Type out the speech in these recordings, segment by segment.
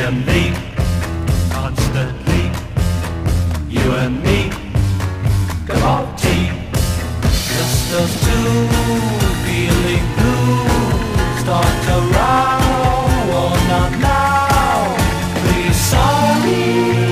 and me, constantly. You and me, cup of tea. Just us two, feeling blue. Start to row, oh not now. Please, sorry.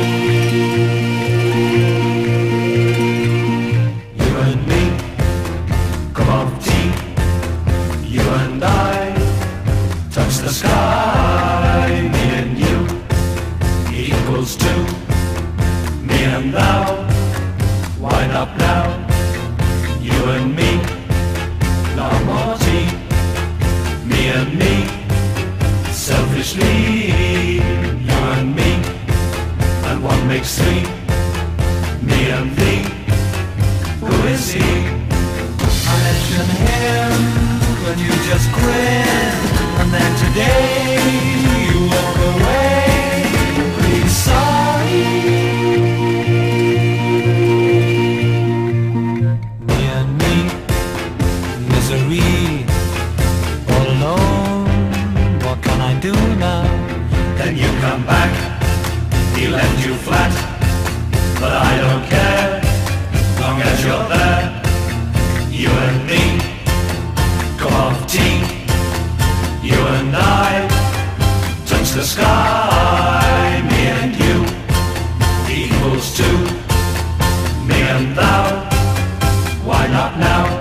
You and me, cup of tea. You and I, touch the sky. Me and you equals two. Me and thou, wind up now. You and me, no more tea. Me and me, selfishly. You and me, and one makes three. Me and thee, who is he? I mention him, and you just grin. And then today, you walk away. Please, sorry. Me and me, misery, all alone. What can I do now? Then you come back, he left you flat. But I don't care, long as you're there. You and me, cup of tea. You and I, touch the sky. Me and you, equals two. Me and thou, why not now?